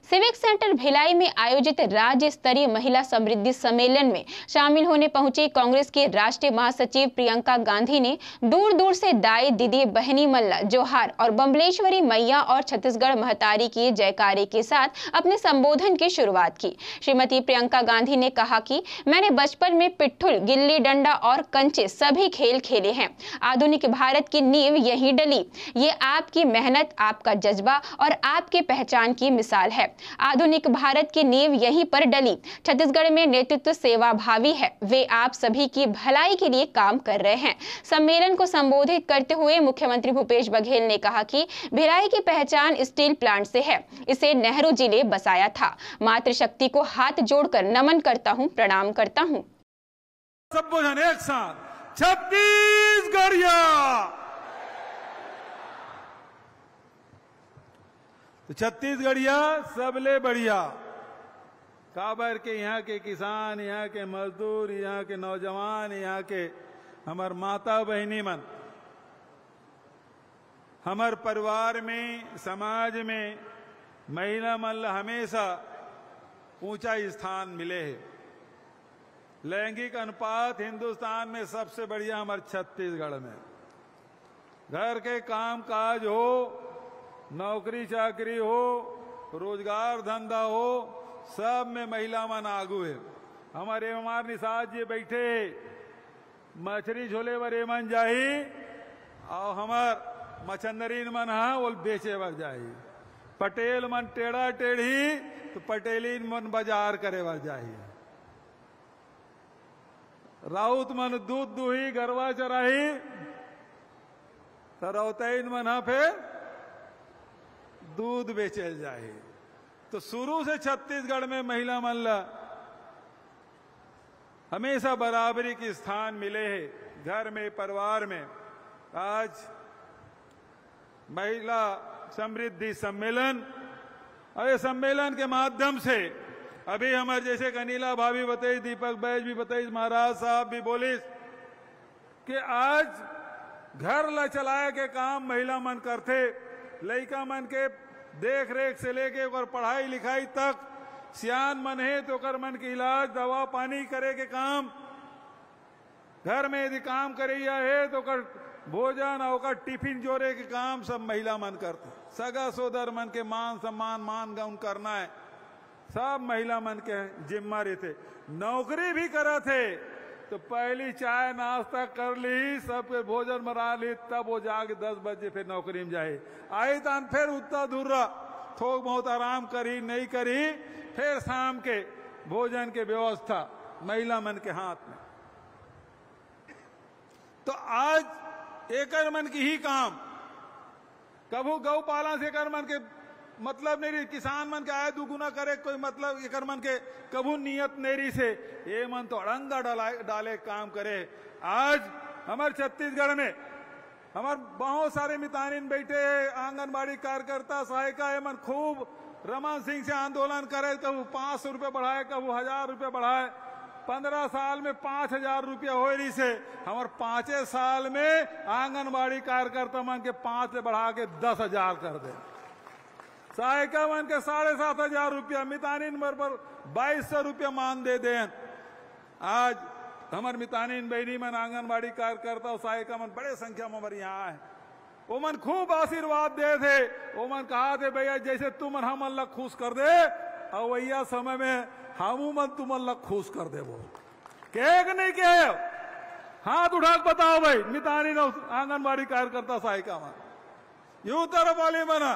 Civic centre Bhilai में आयोजित राज्य स्तरीय महिला समृद्धि सम्मेलन में शामिल होने पहुंची कांग्रेस के राष्ट्रीय महासचिव प्रियंका गांधी ने दूर दूर से दाई दीदी बहनी मल्ला जोहार और बम्बलेश्वरी मैया और छत्तीसगढ़ महतारी की जयकारे के साथ अपने संबोधन की शुरुआत की। श्रीमती प्रियंका गांधी ने कहा कि मैंने बचपन में पिट्ठुल, गिल्ली डंडा और कंचे सभी खेल खेले हैं। आधुनिक भारत की नींव यहीं डली। ये आपकी मेहनत, आपका जज्बा और आपके पहचान की मिसाल है। आधुनिक भारत की नींव यहीं पर डली। छत्तीसगढ़ में नेतृत्व सेवा भावी है। वे आप सभी की भलाई के लिए काम कर रहे हैं। सम्मेलन को संबोधित करते हुए मुख्यमंत्री भूपेश बघेल ने कहा कि भिलाई की पहचान स्टील प्लांट से है। इसे नेहरू जी ने बसाया था। मातृशक्ति को हाथ जोड़कर नमन करता हूं, प्रणाम करता हूं। सब जन एक साथ छत्तीसगढ़िया। तो छत्तीसगढ़िया सबले बढ़िया। काबर के यहाँ के किसान, यहाँ के मजदूर, यहाँ के नौजवान, यहाँ के हमार माता बहनी मन, हमार परिवार में, समाज में महिला मन हमेशा ऊंचा स्थान मिले है। लैंगिक अनुपात हिंदुस्तान में सबसे बढ़िया हमारे छत्तीसगढ़ में। घर के काम काज हो, नौकरी चाकरी हो, रोजगार धंधा हो, सब में महिला मन आगू है। हमारे हमार निषाद जी बैठे मछली झोले बर मन जाही और हमार मछंदरीन मन हा वो बेचे बर जाही। पटेल मन टेढ़ा टेढ़ी तो पटेलीन मन बाजार करे बर जाही। राउत मन दूध दुही गरवा चराही तो रौतैन मन हा फिर दूध बेचल जाए। तो शुरू से छत्तीसगढ़ में महिला मन हमेशा बराबरी के स्थान मिले हैं। घर में, परिवार में। आज महिला समृद्धि सम्मेलन और ये सम्मेलन के माध्यम से अभी हमारे जैसे कनीला भाभी बताई, दीपक बैज भी बताई, महाराज साहब भी बोली कि आज घर ला चलाए के काम महिला मन करते। लड़का मन के देख रेख से लेके और पढ़ाई लिखाई तक, सियान मन है तो कर मन के इलाज दवा पानी करे के काम, घर में यदि काम करिया है तो कर भोजन और टिफिन जोड़े के काम सब महिला मन करते। सगा सोदर मन के मान सम्मान मान गौन करना है सब महिला मन के जिम्मा रहते। नौकरी भी करा थे तो पहली चाय नाश्ता कर ली, सब भोजन बना ली, तब वो जाके 10 बजे फिर नौकरी में जाए। आई तन फिर उतना दूर थोक बहुत आराम करी नहीं करी, फिर शाम के भोजन के व्यवस्था महिला मन के हाथ में। तो आज एकर मन की ही काम, कभू गौ पालन से एकर मन के मतलब नहीं रही। किसान मन के आय दुगुना करे कोई मतलब एकर मन के कभू नियत नहीं रही से ये मन तो अड़ंगा डाले काम करे। आज हमारे छत्तीसगढ़ में हमारे बहुत सारे मितानिन बैठे आंगनबाड़ी कार्यकर्ता सहायिका है मन खूब रमन सिंह से आंदोलन करे, कबू 500 रुपये बढ़ाए, कबू 1000 रुपये बढ़ाए। 15 साल में 5000 रुपया हो रही से हमारे 5 साल में आंगनबाड़ी कार्यकर्ता मन के 5 से बढ़ा के 10,000 कर दे। सहायिका मन के 7,500 रुपया, मितानिन पर 2200 रुपया मान दे दें। आज हमारे मितानिन बहनी मन आंगनबाड़ी कार्यकर्ता और सहायिका मन बड़े संख्या में हमारे यहाँ है। वो मन खूब आशीर्वाद दे थे। वो मन कहा थे भैया जैसे तुम हम अल्लाह खुश कर दे और वैया समय में हम मन तुम अल्लाह खुश कर दे। वो कहे नहीं कहे हाथ उठा के बताओ भाई मितानिन आंगनबाड़ी कार्यकर्ता सहायिका मन यूं तरफ वाली बना।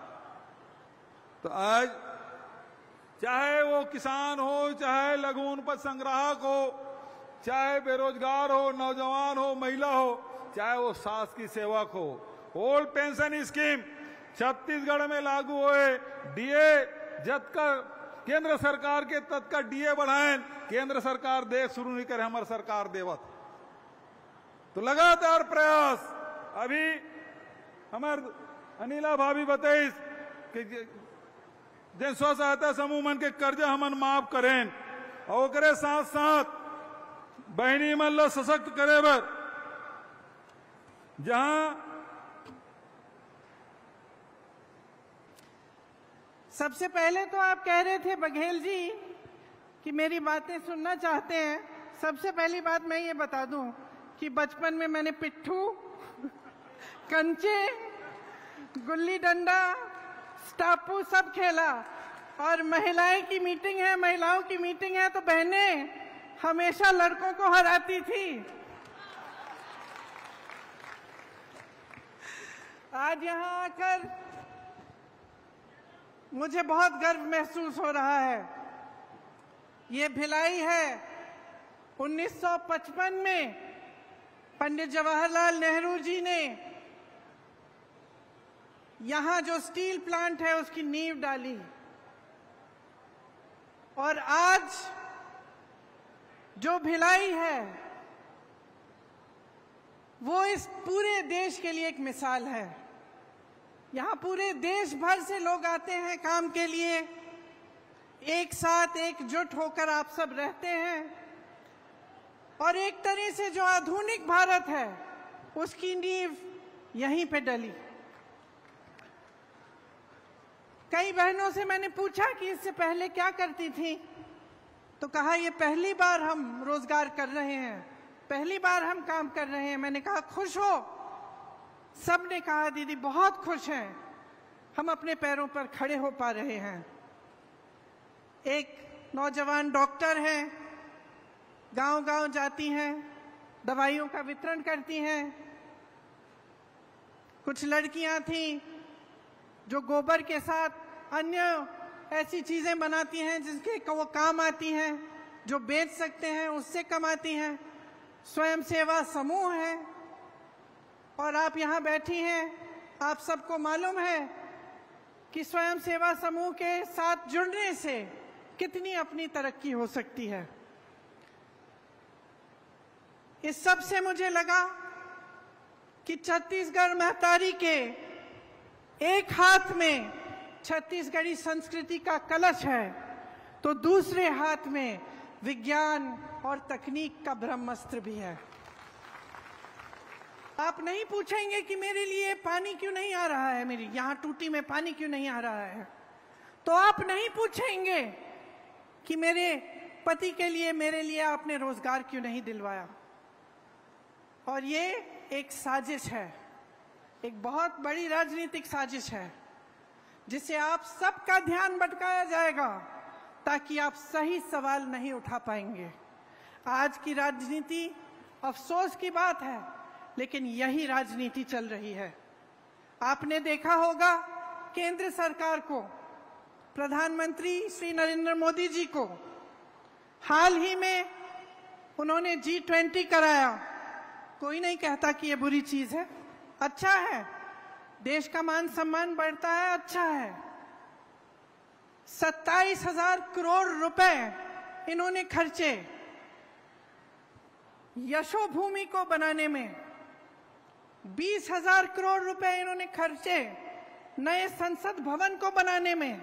तो आज चाहे वो किसान हो, चाहे लघु उपज संग्राहक हो, चाहे बेरोजगार हो, नौजवान हो, महिला हो, चाहे वो शासकीय सेवक हो, ओल्ड पेंशन स्कीम छत्तीसगढ़ में लागू होए। डीए जब का केंद्र सरकार के तद का डीए बढ़ाएं, केंद्र सरकार दे शुरू नहीं करे, हमारी सरकार देवत। तो लगातार प्रयास। अभी हमारे अनिला भाभी बताई कि जन स्व सहायता समूह मन के कर्जा हमन माफ करें और ओकरे साथ साथ बहनी मन ला सशक्त करे बर जहां सबसे पहले तो आप कह रहे थे बघेल जी कि मेरी बातें सुनना चाहते हैं। सबसे पहली बात मैं ये बता दूं कि बचपन में मैंने पिट्ठू, कंचे, गुल्ली डंडा, स्टापू सब खेला। और महिलाओं की मीटिंग है तो बहनें हमेशा लड़कों को हराती थी। आज यहाँ आकर मुझे बहुत गर्व महसूस हो रहा है। ये भिलाई है 1955 में पंडित जवाहरलाल नेहरू जी ने यहाँ जो स्टील प्लांट है उसकी नींव डाली। और आज जो भिलाई है वो इस पूरे देश के लिए एक मिसाल है। यहाँ पूरे देश भर से लोग आते हैं काम के लिए, एक साथ एकजुट होकर आप सब रहते हैं और एक तरह से जो आधुनिक भारत है उसकी नींव यहीं पे डली। कई बहनों से मैंने पूछा कि इससे पहले क्या करती थी, तो कहा ये पहली बार हम रोजगार कर रहे हैं, पहली बार हम काम कर रहे हैं। मैंने कहा खुश हो? सबने कहा दीदी बहुत खुश हैं, हम अपने पैरों पर खड़े हो पा रहे हैं। एक नौजवान डॉक्टर हैं, गांव-गांव जाती हैं, दवाइयों का वितरण करती हैं। कुछ लड़कियां थीं जो गोबर के साथ अन्य ऐसी चीजें बनाती हैं जिसके वो काम आती हैं, जो बेच सकते हैं उससे कमाती हैं। स्वयं सेवा समूह है और आप यहाँ बैठी हैं। आप सबको मालूम है कि स्वयं सेवा समूह के साथ जुड़ने से कितनी अपनी तरक्की हो सकती है। इस सब से मुझे लगा कि छत्तीसगढ़ महतारी के एक हाथ में छत्तीसगढ़ी संस्कृति का कलश है तो दूसरे हाथ में विज्ञान और तकनीक का ब्रह्मास्त्र भी है। आप नहीं पूछेंगे कि मेरे लिए पानी क्यों नहीं आ रहा है, मेरी यहाँ टूटी में पानी क्यों नहीं आ रहा है, तो आप नहीं पूछेंगे कि मेरे पति के लिए, मेरे लिए आपने रोजगार क्यों नहीं दिलवाया। और ये एक साजिश है, एक बहुत बड़ी राजनीतिक साजिश है जिसे आप सबका ध्यान भटकाया जाएगा ताकि आप सही सवाल नहीं उठा पाएंगे। आज की राजनीति, अफसोस की बात है, लेकिन यही राजनीति चल रही है। आपने देखा होगा केंद्र सरकार को, प्रधानमंत्री श्री नरेंद्र मोदी जी को हाल ही में उन्होंने G20 कराया। कोई नहीं कहता कि ये बुरी चीज है, अच्छा है, देश का मान सम्मान बढ़ता है, अच्छा है। 27,000 करोड़ रुपए इन्होंने खर्चे यशोभूमि को बनाने में, 20,000 करोड़ रुपए इन्होंने खर्चे नए संसद भवन को बनाने में,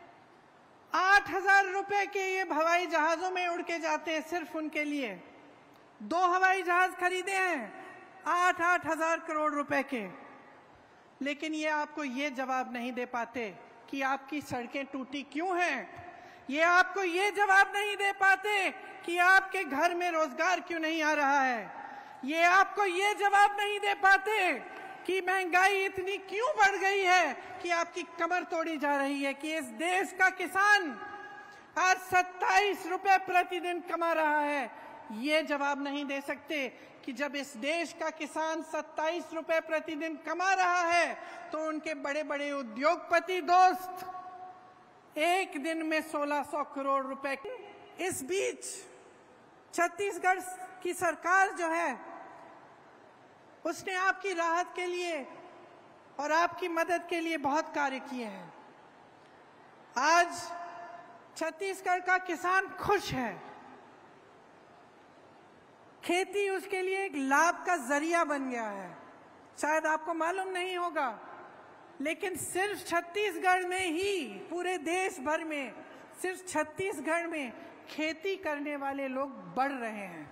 8,000 रुपए के ये हवाई जहाजों में उड़ के जाते हैं सिर्फ उनके लिए। 2 हवाई जहाज खरीदे हैं 8,000 करोड़ रुपए के। लेकिन ये आपको ये जवाब नहीं दे पाते कि आपकी सड़कें टूटी क्यों हैं, ये आपको ये जवाब नहीं दे पाते कि आपके घर में रोजगार क्यों नहीं आ रहा है, ये आपको ये जवाब नहीं दे पाते कि महंगाई इतनी क्यों बढ़ गई है कि आपकी कमर तोड़ी जा रही है, कि इस देश का किसान आज 27 रुपए प्रतिदिन कमा रहा है। ये जवाब नहीं दे सकते कि जब इस देश का किसान 27 रुपए प्रतिदिन कमा रहा है तो उनके बड़े बड़े उद्योगपति दोस्त एक दिन में 1600 करोड़ रुपए। इस बीच छत्तीसगढ़ की सरकार जो है उसने आपकी राहत के लिए और आपकी मदद के लिए बहुत कार्य किए हैं। आज छत्तीसगढ़ का किसान खुश है, खेती उसके लिए एक लाभ का जरिया बन गया है। शायद आपको मालूम नहीं होगा, लेकिन सिर्फ छत्तीसगढ़ में ही, पूरे देश भर में सिर्फ छत्तीसगढ़ में खेती करने वाले लोग बढ़ रहे हैं।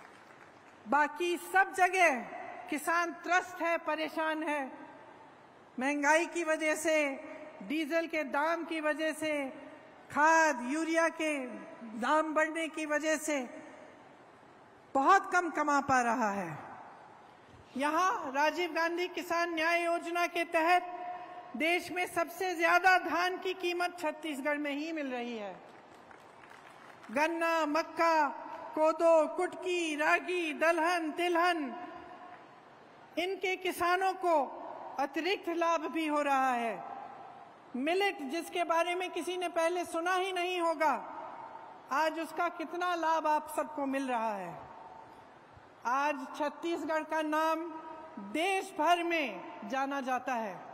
बाकी सब जगह किसान त्रस्त है, परेशान है। महंगाई की वजह से, डीजल के दाम की वजह से, खाद यूरिया के दाम बढ़ने की वजह से बहुत कम कमा पा रहा है। यहाँ राजीव गांधी किसान न्याय योजना के तहत देश में सबसे ज्यादा धान की कीमत छत्तीसगढ़ में ही मिल रही है। गन्ना, मक्का, कोदो, कुटकी, रागी, दलहन, तिलहन, इनके किसानों को अतिरिक्त लाभ भी हो रहा है। मिलेट, जिसके बारे में किसी ने पहले सुना ही नहीं होगा, आज उसका कितना लाभ आप सबको मिल रहा है। आज छत्तीसगढ़ का नाम देश भर में जाना जाता है।